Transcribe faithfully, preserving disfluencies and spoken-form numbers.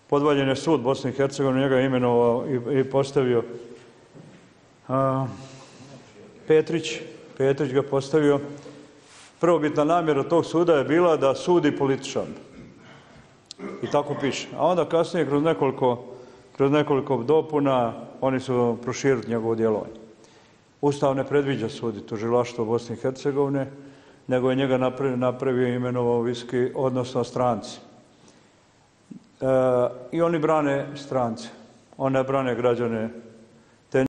podvaljen je sud Bosne i Hercegovine, njega je imenovao i postavio Petrić, Petrić ga postavio. Prvobitna namjera tog suda je bila da sudi političar. I tako piše. A onda kasnije, kroz nekoliko, kroz nekoliko dopuna, oni su proširili njegovo djelovanje. Ustav ne predviđa sud i tužilaštvo Bosne i Hercegovine, nego je njega napravio i imenovao viski, odnosno stranci. E, I oni brane strance. Oni ne brane građane